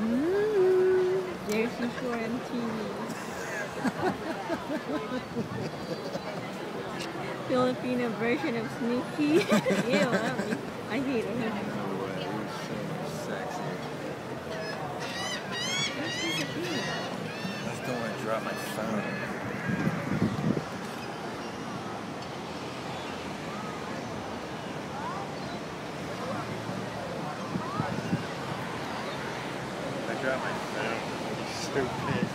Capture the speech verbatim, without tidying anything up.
Mm, Jersey Shore M T V. Filipino version of Sneaky. Ew, I, I hate it. No way, he's so sexy. I just don't want to drop my phone. I dropped my phone. I'm so pissed.